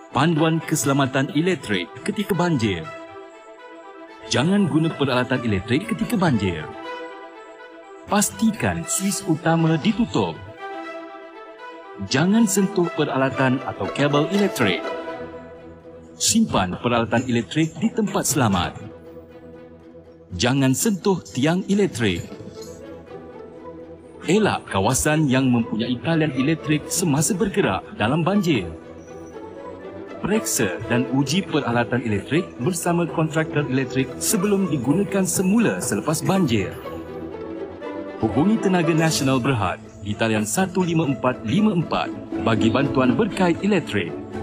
Panduan keselamatan elektrik ketika banjir. Jangan guna peralatan elektrik ketika banjir. Pastikan suis utama ditutup. Jangan sentuh peralatan atau kabel elektrik. Simpan peralatan elektrik di tempat selamat. Jangan sentuh tiang elektrik. Elak kawasan yang mempunyai talian elektrik semasa bergerak dalam banjir. Periksa dan uji peralatan elektrik bersama kontraktor elektrik sebelum digunakan semula selepas banjir. Hubungi Tenaga Nasional Berhad di talian 15454 bagi bantuan berkait elektrik.